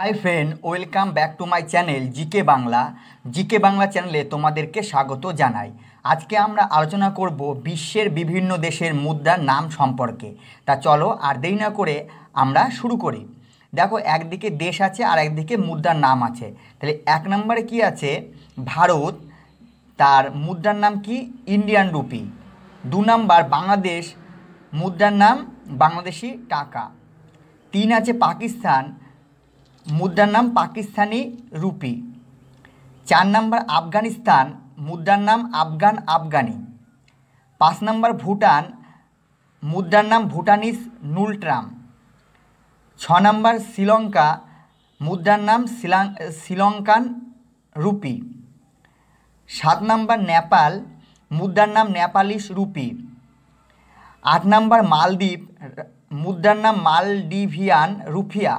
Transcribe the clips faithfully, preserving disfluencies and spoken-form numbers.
High friend, welcome back to my channel GK Bangla. GK Bangla চ্যানেলে তোমাদেরকে স্বাগত জানাই। আজকে আমরা আলোচনা করব বিশ্বের বিভিন্ন দেশের মুদ্রার নাম সম্পর্কে। তা চলো আর দেরি না করে আমরা শুরু করি। দেখো, একদিকে দেশ আছে আর একদিকে মুদ্রার নাম আছে। তাহলে এক নম্বরে কি আছে? ভারত, তার মুদ্রার নাম কি? Indian rupee. দু নম্বর বাংলাদেশ, মুদ্রার নাম বাংলাদেশি টাকা। তিন আছে পাকিস্তান, মুদ্রার নাম পাকিস্তানি রুপি। চার নম্বর আফগানিস্তান, মুদ্রার নাম আফগান আফগানি। পাঁচ নম্বর ভুটান, মুদ্রার নাম ভুটানিস নুলট্রাম। ছ নম্বর শ্রীলঙ্কা, মুদ্রার নাম শ্রীলঙ্কান রুপি। সাত নম্বর নেপাল, মুদ্রার নাম নেপালিস রুপি। আট নম্বর মালদ্বীপ, মুদ্রার নাম মালডিভিয়ান রুপিয়া।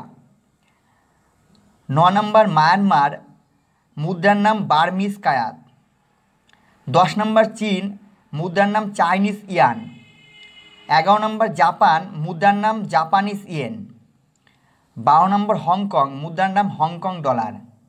ন নম্বর মায়ানমার, মুদ্রার নাম বার্মিজ কায়াত। দশ নম্বর চীন, মুদ্রার নাম চাইনিজ ইয়ান। এগারো নম্বর জাপান, মুদ্রার নাম জাপানিজ ইয়েন। বারো নম্বর হংকং, মুদ্রার নাম হংকং ডলার।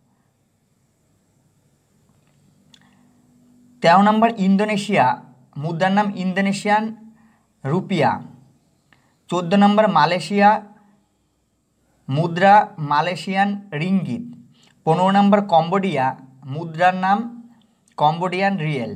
তেরো নম্বর ইন্দোনেশিয়া, মুদ্রার নাম ইন্দোনেশিয়ান রুপিয়া। চোদ্দো নম্বর মালয়েশিয়া, মুদ্রা মালয়েশিয়ান রিঙ্গিত। পনেরো নম্বর কম্বোডিয়া, মুদ্রার নাম কম্বোডিয়ান রিয়েল।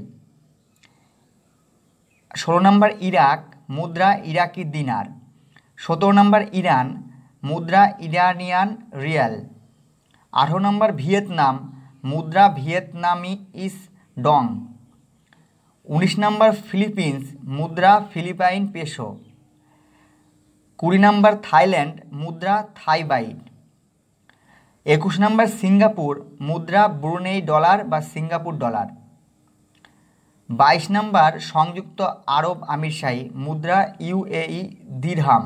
ষোলো নম্বর ইরাক, মুদ্রা ইরাকি দিনার। সতেরো নম্বর ইরান, মুদ্রা ইরানিয়ান রিয়াল। আঠারো নম্বর ভিয়েতনাম, মুদ্রা ভিয়েতনামি ইস ডং। উনিশ নম্বর ফিলিপিন্স, মুদ্রা ফিলিপাইন পেসো। কুড়ি নম্বর থাইল্যান্ড, মুদ্রা থাই বাইট। একুশ নম্বর সিঙ্গাপুর, মুদ্রা ব্রুনেই ডলার বা সিঙ্গাপুর ডলার। বাইশ নম্বর সংযুক্ত আরব আমিরশাহী, মুদ্রা ইউএই দিরহাম।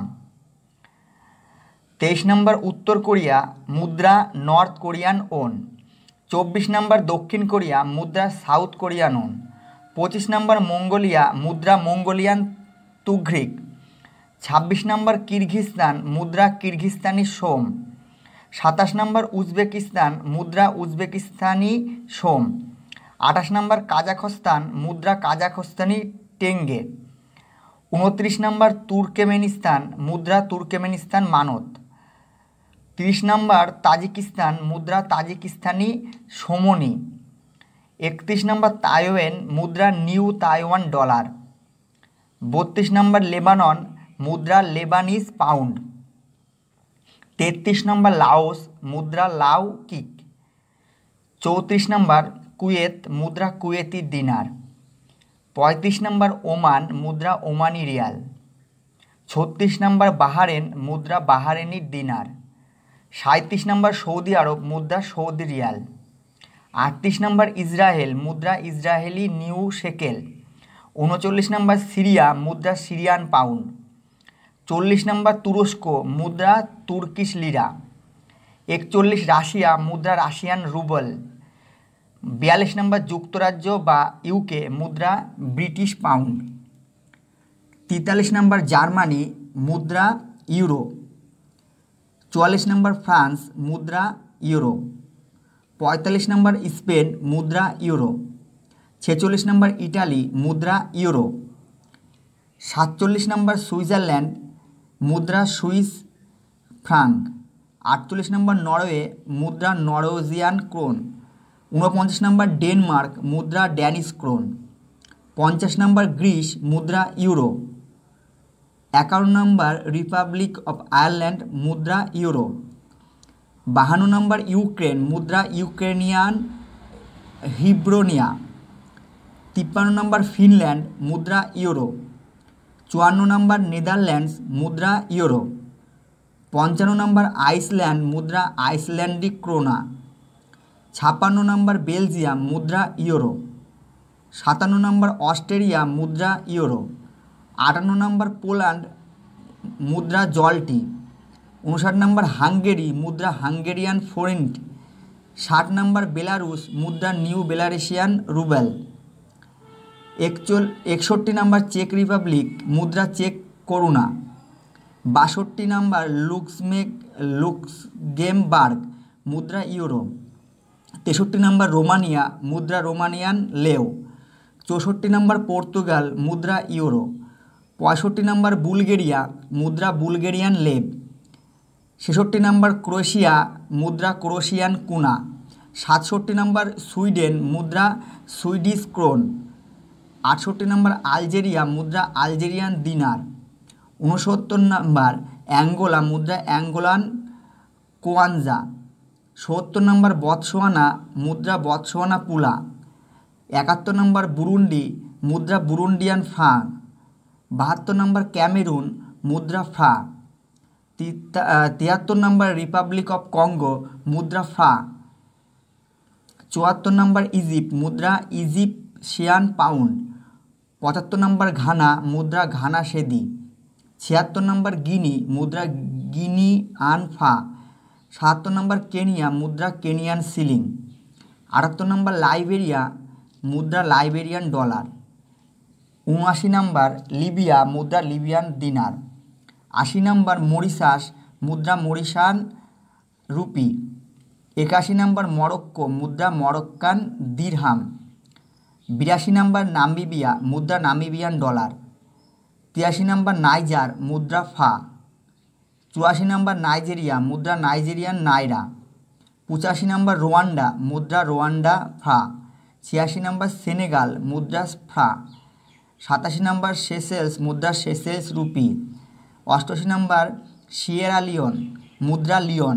তেইশ নম্বর উত্তর কোরিয়া, মুদ্রা নর্থ কোরিয়ান ওন। চব্বিশ নম্বর দক্ষিণ কোরিয়া, মুদ্রা সাউথ কোরিয়ান ওন। পঁচিশ নম্বর মঙ্গোলিয়া, মুদ্রা মঙ্গোলিয়ান তুঘ্রিক। ছাব্বিশ নম্বর কিরগিজস্তান, মুদ্রা কিরগিজস্তানি সোম। সাতাশ নম্বর উজবেকিস্তান, মুদ্রা উজবেকিস্তানি সোম। আঠাশ নম্বর কাজাখস্তান, মুদ্রা কাজাখস্তানি টেঙ্গে। উনত্রিশ নম্বর তুর্কমেনিস্তান, মুদ্রা তুর্কমেনিস্তান মানত। তিরিশ নম্বর তাজিকিস্তান, মুদ্রা তাজিকিস্তানি সোমনি। একত্রিশ নম্বর তাইওয়ান, মুদ্রা নিউ তাইওয়ান ডলার। বত্রিশ নম্বর লেবানন, মুদ্রা লেবানিজ পাউন্ড। তেত্রিশ নম্বর লাওস, মুদ্রা লাও কিক। চৌত্রিশ নম্বর কুয়েত, মুদ্রা কুয়েতি দিনার। পঁয়ত্রিশ নম্বর ওমান, মুদ্রা ওমানি রিয়াল। ছত্রিশ নম্বর বাহারেন, মুদ্রা বাহারেনি দিনার। সাঁত্রিশ নম্বর সৌদি আরব, মুদ্রা সৌদি রিয়াল। আটত্রিশ নম্বর ইসরায়েল, মুদ্রা ইসরায়েলি নিউ শেকেল। উনচল্লিশ নম্বর সিরিয়া, মুদ্রা সিরিয়ান পাউন্ড। চল্লিশ নম্বর তুরস্ক, মুদ্রা তুর্কিশ লিরা। একচল্লিশ রাশিয়া, মুদ্রা রাশিয়ান রুবল। বিয়াল্লিশ নম্বর যুক্তরাজ্য বা ইউকে, মুদ্রা ব্রিটিশ পাউন্ড। তেতাল্লিশ নম্বর জার্মানি, মুদ্রা ইউরো। চুয়াল্লিশ নম্বর ফ্রান্স, মুদ্রা ইউরো। পঁয়তাল্লিশ নম্বর স্পেন, মুদ্রা ইউরো। ছেচল্লিশ নম্বর ইটালি, মুদ্রা ইউরো। সাতচল্লিশ নম্বর সুইজারল্যান্ড, মুদ্রা সুইস ফ্রাঙ্ক। আটচল্লিশ নম্বর নরওয়ে, মুদ্রা নরওয়েজিয়ান ক্রোন। ঊনপঞ্চাশ নম্বর ডেনমার্ক, মুদ্রা ড্যানিশ ক্রোন। পঞ্চাশ নম্বর গ্রিস, মুদ্রা ইউরো। একান্ন নম্বর রিপাবলিক অফ আয়ারল্যান্ড, মুদ্রা ইউরো। বাহান্ন নম্বর ইউক্রেন, মুদ্রা ইউক্রেনিয়ান হিব্রোনিয়া। তিপ্পান্ন নম্বর ফিনল্যান্ড, মুদ্রা ইউরো। চুয়ান্ন নম্বর নেদারল্যান্ডস, মুদ্রা ইউরো। পঞ্চান্ন নম্বর আইসল্যান্ড, মুদ্রা আইসল্যান্ডিক ক্রোনা। ছাপ্পান্ন নম্বর বেলজিয়াম, মুদ্রা ইউরো। সাতান্ন নম্বর অস্ট্রেলিয়া, মুদ্রা ইউরো। আটান্ন নম্বর পোল্যান্ড, মুদ্রা জলটি। উনষাট নম্বর হাঙ্গেরি, মুদ্রা হাঙ্গেরিয়ান ফোরিন্ট। ষাট নম্বর বেলারুস, মুদ্রা নিউ বেলারুশিয়ান রুবেল। একচল একষট্টি নম্বর চেক রিপাবলিক, মুদ্রা চেক করুণা। বাষট্টি নম্বর লুক্সমেক লুক্সগেমবার্গ, মুদ্রা ইউরো। তেষট্টি নম্বর রোমানিয়া, মুদ্রা রোমানিয়ান লেও। চৌষট্টি নম্বর পর্তুগাল, মুদ্রা ইউরো। পঁয়ষট্টি নম্বর বুলগেরিয়া, মুদ্রা বুলগেরিয়ান লেব। ছেষট্টি নম্বর ক্রোয়েশিয়া, মুদ্রা ক্রোয়েশিয়ান কুনা। সাতষট্টি নম্বর সুইডেন, মুদ্রা সুইডিশ ক্রোন। আটষট্টি নম্বর আলজেরিয়া, মুদ্রা আলজেরিয়ান দিনার। ঊনসত্তর নম্বর অ্যাঙ্গোলা, মুদ্রা অ্যাঙ্গোলান কোয়ানজা। সত্তর নম্বর বতসোয়ানা, মুদ্রা বতসোয়ানা পুলা। একাত্তর নম্বর বুরুন্ডি, মুদ্রা বুরুন্ডিয়ান ফ্রাং। বাহাত্তর নম্বর ক্যামেরুন, মুদ্রা ফ্রা। তিয়াত্তর নম্বর রিপাবলিক অফ কঙ্গো, মুদ্রা ফ্রা। চুয়াত্তর নম্বর ইজিপ্ট, মুদ্রা ইজিপশিয়ান পাউন্ড। পঁচাত্তর নম্বর ঘানা, মুদ্রা ঘানা সেদি। ছিয়াত্তর নম্বর গিনি, মুদ্রা গিনি আন ফা। সাতাত্তর নম্বর কেনিয়া, মুদ্রা কেনিয়ান সিলিং। আটাত্তর নম্বর লাইবেরিয়া, মুদ্রা লাইবেরিয়ান ডলার। উনআশি নম্বর লিবিয়া, মুদ্রা লিবিয়ান দিনার। আশি নম্বর মরিশাস, মুদ্রা মরিশান রুপি। একাশি নম্বর মরক্কো, মুদ্রা মরক্কান দিরহাম। বিরাশি নম্বর নামিবিয়া, মুদ্রা নামিবিয়ান ডলার। তিরাশি নম্বর নাইজার, মুদ্রা ফা। চুরাশি নম্বর নাইজেরিয়া, মুদ্রা নাইজেরিয়ান নাইরা। পঁচাশি নম্বর রোয়ান্ডা, মুদ্রা রোয়ান্ডা ফ্রা। ছিয়াশি নম্বর সেনেগাল, মুদ্রা ফ্রা। সাতাশি নম্বর সেসেলস, মুদ্রা সেসেলস রুপি। অষ্টআশি নম্বর সিয়েরা লিওন, মুদ্রা লিওন।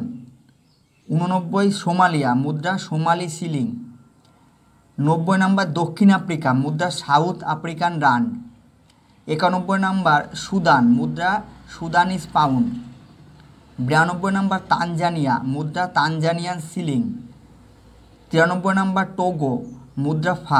উননব্বই সোমালিয়া, মুদ্রা সোমালি সিলিং। নব্বই নম্বর দক্ষিণ আফ্রিকা, মুদ্রা সাউথ আফ্রিকান রান্ড। একানব্বই নম্বর সুদান, মুদ্রা সুদানিস পাউন্ড। বিরানব্বই নম্বর তানজানিয়া, মুদ্রা তানজানিয়ান সিলিং। তিরানব্বই নম্বর টোগো, মুদ্রা ফা।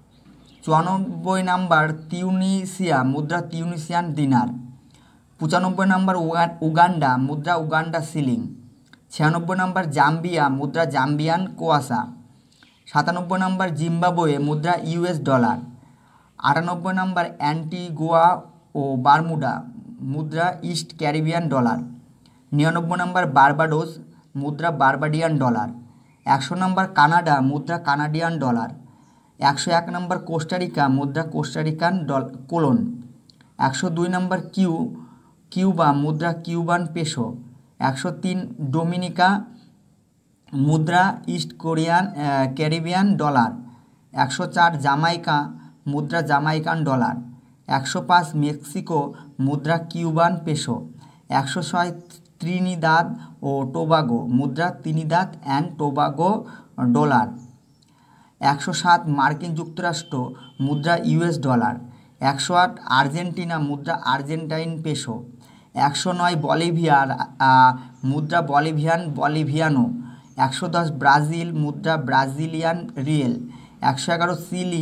চুরানব্বই নম্বর তিউনিসিয়া, মুদ্রা তিউনিসিয়ান দিনার। পঁচানব্বই নম্বর উগান্ডা, মুদ্রা উগান্ডা সিলিং। ছিয়ানব্বই নম্বর জাম্বিয়া, মুদ্রা জাম্বিয়ান কোয়াসা। সাতানব্বই নম্বর জিম্বাবুয়ে, মুদ্রা ইউএস ডলার। আটানব্বই নম্বর অ্যান্টিগুয়া ও বারমুডা, মুদ্রা ইস্ট ক্যারিবিয়ান ডলার। নিরানব্বই নম্বর বার্বাডোস, মুদ্রা বার্বাডিয়ান ডলার। একশো নম্বর কানাডা, মুদ্রা কানাডিয়ান ডলার। একশো এক নম্বর কোস্টারিকা, মুদ্রা কোস্টারিকান ডল কোলন। একশো দুই নম্বর কিউ কিউবা, মুদ্রা কিউবান পেসো। একশো তিন ডোমিনিকা, মুদ্রা ইস্ট কোরিয়ান ক্যারিবিয়ান ডলার। একশো চার জামাইকা, মুদ্রা জামাইকান ডলার। একশো পাঁচ মেক্সিকো, মুদ্রা কিউবান পেসো। একশো ছয় ত্রিনিদাদ ও টোবাগো, মুদ্রা ত্রিনিদাদ অ্যান্ড টোবাগো ডলার। একশো সাত মার্কিন যুক্তরাষ্ট্র, মুদ্রা ইউএস ডলার। একশো আট আর্জেন্টিনা, মুদ্রা আর্জেন্টাইন পেসো। একশো নয় বলিভিয়া, মুদ্রা বলিভিয়ান বলিভিয়ানো। একশো দশ ব্রাজিল, মুদ্রা ব্রাজিলিয়ান রিয়েল। একশো এগারো চিলি,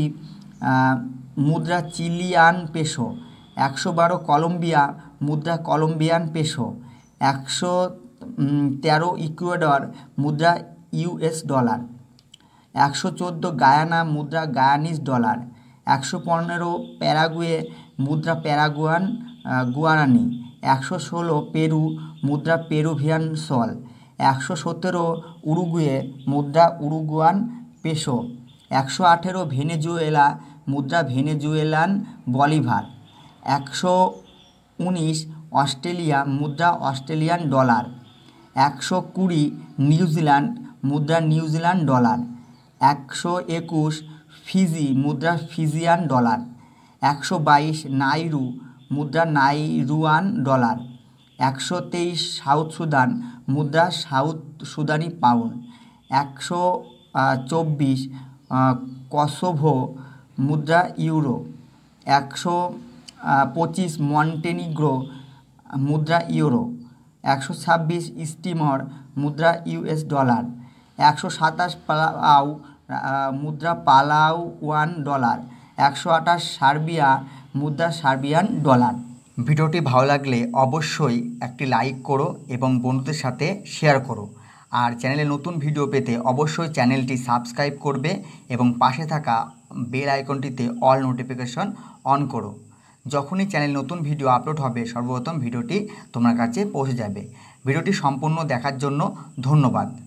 মুদ্রা চিলিয়ান পেসো। একশো বারো কলম্বিয়া, মুদ্রা কলম্বিয়ান পেসো। একশো তেরো ইকুয়েডর, মুদ্রা ইউএস ডলার। একশো চোদ্দো গায়ানা, মুদ্রা গায়ানিজ ডলার। একশো পনেরো প্যারাগুয়ে, মুদ্রা প্যারাগুয়ান গুয়ারানি। একশো ষোলো পেরু, মুদ্রা পেরুভিয়ান সল। একশো সতেরো উরুগুয়ে, মুদ্রা উরুগুয়ান পেসো। একশো আঠেরো ভেনেজুয়েলা, মুদ্রা ভেনেজুয়েলান বলিভার। একশো উনিশ অস্ট্রেলিয়া, মুদ্রা অস্ট্রেলিয়ান ডলার। একশো কুড়ি নিউজিল্যান্ড, মুদ্রা নিউজিল্যান্ড ডলার। একশো একুশ ফিজি, মুদ্রা ফিজিয়ান ডলার। একশো বাইশ নাইরু, মুদ্রা নাইরুয়ান ডলার। একশো তেইশ সাউথ সুদান, মুদ্রা সাউথ সুদানি পাউন্ড। একশো চব্বিশ কসোভো, মুদ্রা ইউরো। একশো পঁচিশ মন্টেনিগ্রো, মুদ্রা ইউরো। একশো ছাব্বিশ স্টিমর, মুদ্রা ইউএস ডলার। একশো সাতাশ পালাউ, মুদ্রা পালাউ ওয়ান ডলার। একশো আঠাশ সার্বিয়া, মুদ্রা সার্বিয়ান ডলার। ভিডিওটি ভালো লাগলে অবশ্যই একটি লাইক করো এবং বন্ধুদের সাথে শেয়ার করো। আর চ্যানেলে নতুন ভিডিও পেতে অবশ্যই চ্যানেলটি সাবস্ক্রাইব করবে এবং পাশে থাকা বেল আইকনটিতে অল নোটিফিকেশন অন করো। যখনই চ্যানেল নতুন ভিডিও আপলোড হবে সর্বপ্রথম ভিডিওটি তোমার কাছে পৌঁছে যাবে। ভিডিওটি সম্পূর্ণ দেখার জন্য ধন্যবাদ।